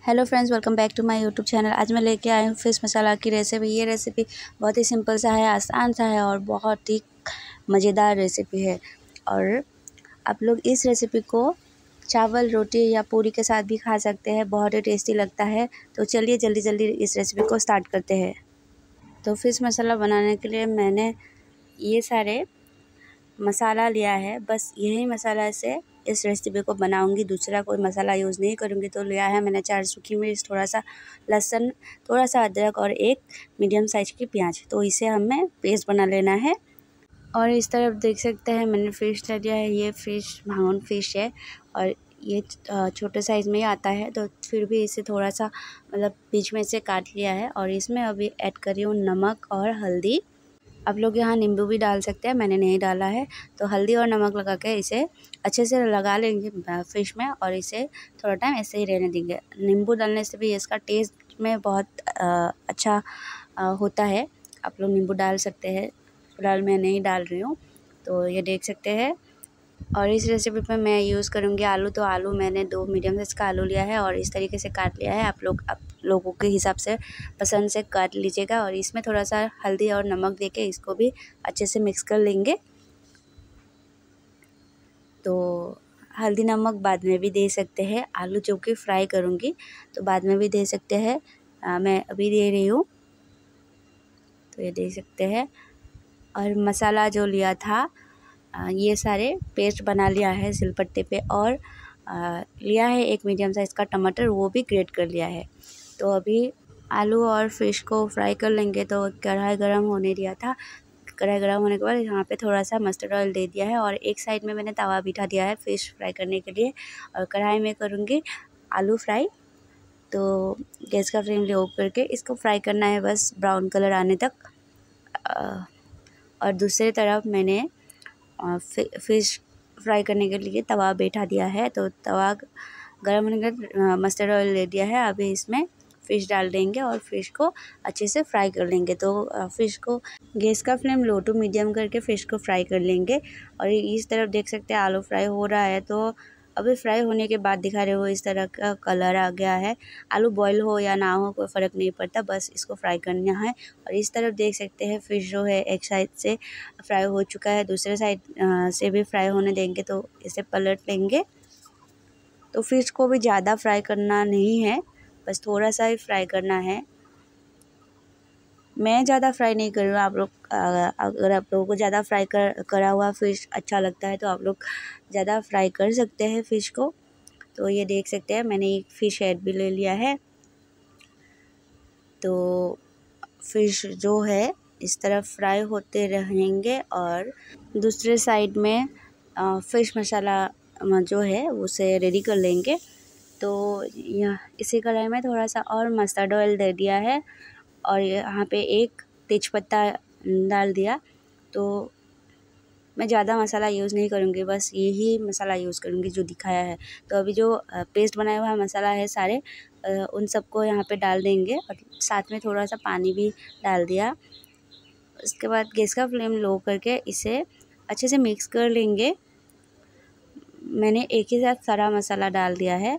Hello friends, welcome back to my YouTube channel. आज मैं लेके आई हूँ फिश मसाला की रेसिपी। ये रेसिपी बहुत ही सिंपल सा है, आसान सा है और बहुत ही मज़ेदार रेसिपी है। और आप लोग इस रेसिपी को चावल, रोटी या पूरी के साथ भी खा सकते हैं, बहुत ही टेस्टी लगता है। तो चलिए जल्दी जल्दी इस रेसिपी को स्टार्ट करते हैं। तो फिश मसाला बनाने के लिए मैंने ये सारे मसाला लिया है, बस यही मसाला से इस रेसिपी को बनाऊंगी, दूसरा कोई मसाला यूज़ नहीं करूंगी। तो लिया है मैंने 4 सूखी मिर्च, थोड़ा सा लहसुन, थोड़ा सा अदरक और एक मीडियम साइज की प्याज। तो इसे हमें पेस्ट बना लेना है। और इस तरफ देख सकते हैं मैंने फ़िश ले लिया है। ये फ़िश भांगन फ़िश है और ये छोटे साइज़ में ही आता है, तो फिर भी इसे थोड़ा सा मतलब बीच में से काट लिया है। और इसमें अभी ऐड कर रही हूँ नमक और हल्दी। आप लोग यहाँ नींबू भी डाल सकते हैं, मैंने नहीं डाला है। तो हल्दी और नमक लगा के इसे अच्छे से लगा लेंगे फ़िश में और इसे थोड़ा टाइम ऐसे ही रहने देंगे। नींबू डालने से भी इसका टेस्ट में बहुत अच्छा होता है। आप लोग नींबू डाल सकते हैं, फिलहाल मैं नहीं डाल रही हूँ। तो ये देख सकते हैं। और इस रेसिपी पे मैं यूज़ करूँगी आलू। तो आलू मैंने 2 मीडियम साइज़ का आलू लिया है और इस तरीके से काट लिया है। आप लोगों के हिसाब से पसंद से काट लीजिएगा। और इसमें थोड़ा सा हल्दी और नमक देके इसको भी अच्छे से मिक्स कर लेंगे। तो हल्दी नमक बाद में भी दे सकते हैं, आलू जो कि फ्राई करूँगी तो बाद में भी दे सकते हैं। मैं अभी दे रही हूँ। तो ये देख सकते हैं। और मसाला जो लिया था ये सारे पेस्ट बना लिया है सिलपट्टे पे। और लिया है एक मीडियम साइज़ का टमाटर, वो भी ग्रेट कर लिया है। तो अभी आलू और फिश को फ्राई कर लेंगे। तो कढ़ाई गरम होने दिया था। कढ़ाई गरम होने के बाद यहाँ पे थोड़ा सा मस्टर्ड ऑयल दे दिया है और एक साइड में मैंने तवा बिठा दिया है फ़िश फ्राई करने के लिए। और कढ़ाई में करूँगी आलू फ्राई। तो गैस का फ्लेम लो करके इसको फ्राई करना है, बस ब्राउन कलर आने तक। और दूसरी तरफ मैंने फ़िश फ्राई करने के लिए तवा बैठा दिया है। तो तवा गर्म होने के बाद मस्टर्ड ऑयल ले दिया है। अभी इसमें फ़िश डाल देंगे और फ़िश को अच्छे से फ्राई कर लेंगे। तो फ़िश को गैस का फ्लेम लो टू मीडियम करके फ़िश को फ्राई कर लेंगे। और इस तरफ देख सकते हैं आलू फ्राई हो रहा है। तो अभी फ्राई होने के बाद दिखा रहे हो इस तरह का कलर आ गया है। आलू बॉयल हो या ना हो कोई फ़र्क नहीं पड़ता, बस इसको फ्राई करना है। और इस तरफ देख सकते हैं फ़िश जो है एक साइड से फ्राई हो चुका है, दूसरे साइड से भी फ्राई होने देंगे। तो इसे पलट लेंगे। तो फ़िश को भी ज़्यादा फ्राई करना नहीं है, बस थोड़ा सा ही फ्राई करना है। मैं ज़्यादा फ्राई नहीं कर रही हूँ। आप लोग अगर आप लोगों को ज़्यादा फ्राई करा हुआ फ़िश अच्छा लगता है तो आप लोग ज़्यादा फ्राई कर सकते हैं फ़िश को। तो ये देख सकते हैं मैंने एक फ़िश हेड भी ले लिया है। तो फ़िश जो है इस तरफ फ्राई होते रहेंगे और दूसरे साइड में फ़िश मसाला जो है उसे रेडी कर लेंगे। तो यह इसी कढ़ाई में थोड़ा सा और मस्टर्ड ऑयल दे दिया है और यहाँ पे एक तेज़पत्ता डाल दिया। तो मैं ज़्यादा मसाला यूज़ नहीं करूँगी, बस यही मसाला यूज़ करूँगी जो दिखाया है। तो अभी जो पेस्ट बनाया हुआ मसाला है सारे उन सबको यहाँ पे डाल देंगे और साथ में थोड़ा सा पानी भी डाल दिया। उसके बाद गैस का फ्लेम लो करके इसे अच्छे से मिक्स कर लेंगे। मैंने एक ही साथ सारा मसाला डाल दिया है।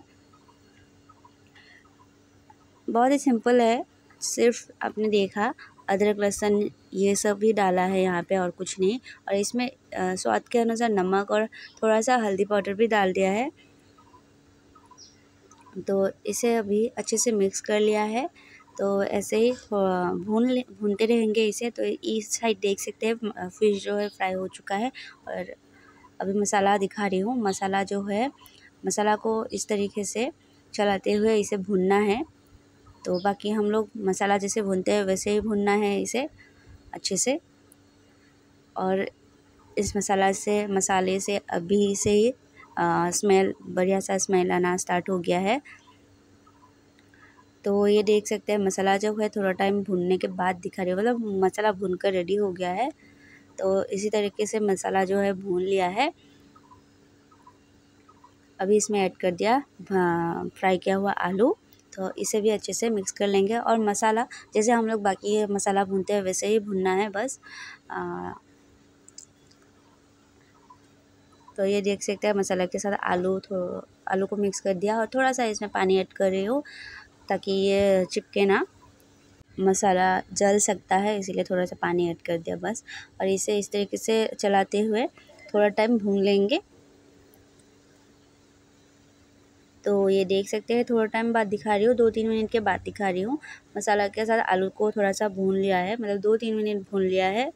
बहुत ही सिंपल है, सिर्फ आपने देखा अदरक लहसुन ये सब ही डाला है यहाँ पे और कुछ नहीं। और इसमें स्वाद के अनुसार नमक और थोड़ा सा हल्दी पाउडर भी डाल दिया है। तो इसे अभी अच्छे से मिक्स कर लिया है। तो ऐसे ही भूनते रहेंगे इसे। तो इस साइड देख सकते हैं फ़िश जो है फ्राई हो चुका है। और अभी मसाला दिखा रही हूँ। मसाला जो है मसाला को इस तरीके से चलाते हुए इसे भूनना है। तो बाकी हम लोग मसाला जैसे भूनते हैं वैसे ही भूनना है इसे अच्छे से। और इस मसाले से अभी से ही स्मेल बढ़िया सा स्मेल आना स्टार्ट हो गया है। तो ये देख सकते हैं मसाला जो है थोड़ा टाइम भूनने के बाद दिखा रही है, मतलब मसाला भूनकर रेडी हो गया है। तो इसी तरीके से मसाला जो है भून लिया है। अभी इसमें ऐड कर दिया फ्राई किया हुआ आलू। तो इसे भी अच्छे से मिक्स कर लेंगे। और मसाला जैसे हम लोग बाकी मसाला भूनते हैं वैसे ही भूनना है बस। तो ये देख सकते हैं मसाला के साथ आलू आलू को मिक्स कर दिया और थोड़ा सा इसमें पानी ऐड कर रही हूँ ताकि ये चिपके ना, मसाला जल सकता है, इसीलिए थोड़ा सा पानी ऐड कर दिया बस। और इसे इस तरीके से चलाते हुए थोड़ा टाइम भून लेंगे। तो ये देख सकते हैं थोड़ा टाइम बाद दिखा रही हूँ, 2-3 मिनट के बाद दिखा रही हूँ। मसाला के साथ आलू को थोड़ा सा भून लिया है, मतलब 2-3 मिनट भून लिया है।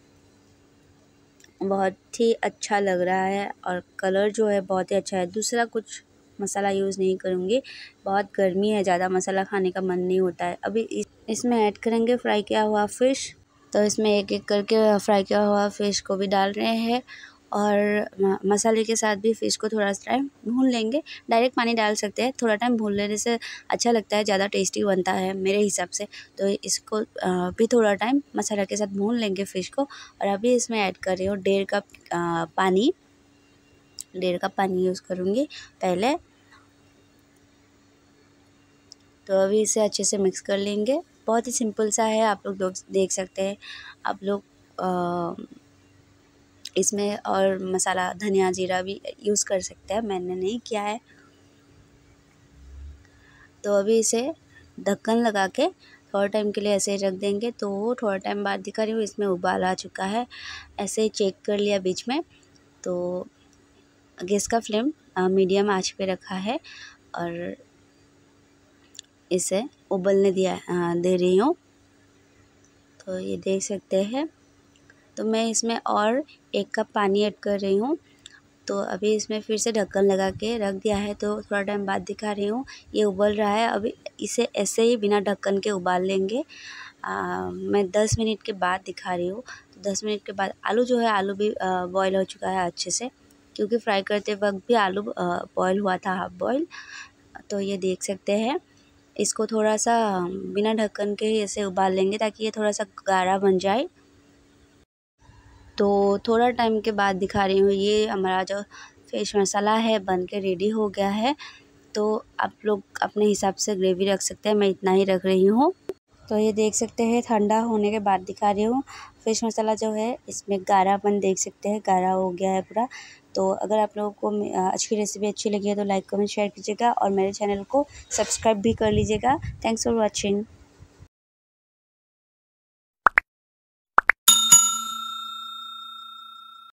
बहुत ही अच्छा लग रहा है और कलर जो है बहुत ही अच्छा है। दूसरा कुछ मसाला यूज़ नहीं करूँगी, बहुत गर्मी है, ज़्यादा मसाला खाने का मन नहीं होता है। अभी इसमें ऐड करेंगे फ्राई किया हुआ फ़िश। तो इसमें एक एक करके फ्राई किया हुआ फ़िश को भी डाल रहे हैं और मसाले के साथ भी फ़िश को थोड़ा सा टाइम भून लेंगे। डायरेक्ट पानी डाल सकते हैं, थोड़ा टाइम भून लेने से अच्छा लगता है, ज़्यादा टेस्टी बनता है मेरे हिसाब से। तो इसको भी थोड़ा टाइम मसाला के साथ भून लेंगे फ़िश को। और अभी इसमें ऐड कर रही हूँ 1.5 कप पानी। 1.5 कप पानी यूज़ करूँगी पहले। तो अभी इसे अच्छे से मिक्स कर लेंगे। बहुत ही सिंपल सा है, आप लोग देख सकते हैं। आप लोग इसमें और मसाला धनिया जीरा भी यूज़ कर सकते हैं, मैंने नहीं किया है। तो अभी इसे ढक्कन लगा के थोड़ा टाइम के लिए ऐसे ही रख देंगे। तो थोड़ा टाइम बाद दिखा रही हूँ, इसमें उबाल आ चुका है। ऐसे ही चेक कर लिया बीच में। तो गैस का फ्लेम मीडियम आंच पे रखा है और इसे उबलने दे रही हूँ। तो ये देख सकते हैं। तो मैं इसमें और 1 कप पानी ऐड कर रही हूँ। तो अभी इसमें फिर से ढक्कन लगा के रख दिया है। तो थोड़ा टाइम बाद दिखा रही हूँ, ये उबल रहा है। अभी इसे ऐसे ही बिना ढक्कन के उबाल लेंगे। मैं 10 मिनट के बाद दिखा रही हूँ। तो 10 मिनट के बाद आलू जो है, आलू भी बॉयल हो चुका है अच्छे से, क्योंकि फ्राई करते वक्त भी आलू बॉयल हुआ था, हाफ बॉयल। तो ये देख सकते हैं। इसको थोड़ा सा बिना ढक्कन के ही ऐसे उबाल लेंगे ताकि ये थोड़ा सा गाढ़ा बन जाए। तो थोड़ा टाइम के बाद दिखा रही हूँ, ये हमारा जो फ़िश मसाला है बन के रेडी हो गया है। तो आप लोग अपने हिसाब से ग्रेवी रख सकते हैं, मैं इतना ही रख रही हूँ। तो ये देख सकते हैं, ठंडा होने के बाद दिखा रही हूँ। फ़िश मसाला जो है इसमें गाढ़ापन देख सकते हैं, गाढ़ा हो गया है पूरा। तो अगर आप लोगों को आज की रेसिपी अच्छी लगी है तो लाइक कमेंट शेयर कीजिएगा और मेरे चैनल को सब्सक्राइब भी कर लीजिएगा। Thanks for watching.